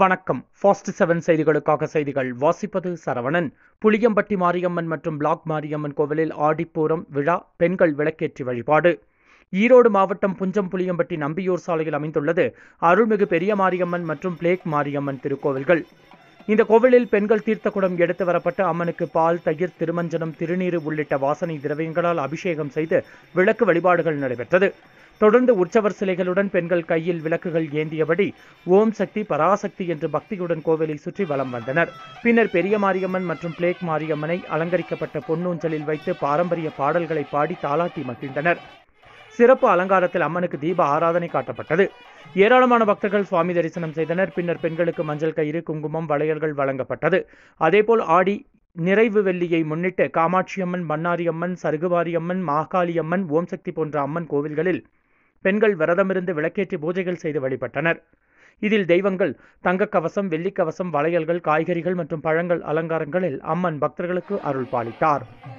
வணக்கம். ஃபாஸ்ட் 7 செய்திகளுக்காக செய்திகள் வாசிப்பது சரவணன். புளியம்பட்டி மாரியம்மன் மற்றும் பிளாக் மாரியம்மன் கோவிலில் ஆடிப்பூரம் விழா, பெண்கள் விளக்கேற்றி வழிபாடு. ஈரோடு மாவட்டம் புஞ்சம் புளியம்பட்டி நம்பியூர் சாலையில் அமைந்துள்ளது அருள்மிகு பெரிய மாரியம்மன் மற்றும் பிளேக் மாரியம்மன் திருக்கோவில்கள். இந்த கோவிலில் பெண்கள் தீர்த்தக்குடம் எடுத்து வரப்பட்டு அம்மனுக்கு பால், தயிர், திருமஞ்சனம், திருநீறு உள்ளிட்ட வாசனை திரவியங்களால் அபிஷேகம் செய்து விளக்கு வழிபாடுகள் நடைபெற்றது. தொடர்ந்து உற்சவர் சிலைகளுடன் பெண்கள் கையில் விளக்குகள் ஏந்தியபடி ஓம் சக்தி, பராசக்தி என்று பக்தியுடன் கோவிலை சுற்றி வலம் வந்தனர். பின்னர் பெரிய மாரியம்மன் மற்றும் பிளேக் மாரியம்மனை அலங்கரிக்கப்பட்ட பொன்னூஞ்சலில் வைத்து பாரம்பரிய பாடல்களை பாடி தாலாட்டி மகிழ்ந்தனர். சிறப்பு அலங்காரத்தில் அம்மனுக்கு தீப ஆராதனை காட்டப்பட்டது. ஏராளமான பக்தர்கள் சுவாமி தரிசனம் செய்தனர். பின்னர் பெண்களுக்கு மஞ்சள் கயிறு, குங்குமம், வளையல்கள் வழங்கப்பட்டது. அதேபோல் ஆடி நிறைவு வெள்ளியை முன்னிட்டு காமாட்சியம்மன், பண்ணாரியம்மன், சருகுவாரியம்மன், மாகாளியம்மன், ஓம் சக்தி போன்ற அம்மன் கோவில்களில் பெண்கள் விரதமிருந்து விளக்கேற்றி பூஜைகள் செய்து வழிபட்டனர். இதில் தெய்வங்கள் தங்கக்கவசம், வெள்ளிக்கவசம், வளையல்கள், காய்கறிகள் மற்றும் பழங்கள் அலங்காரங்களில் அம்மன் பக்தர்களுக்கு அருள் பாலித்தார்.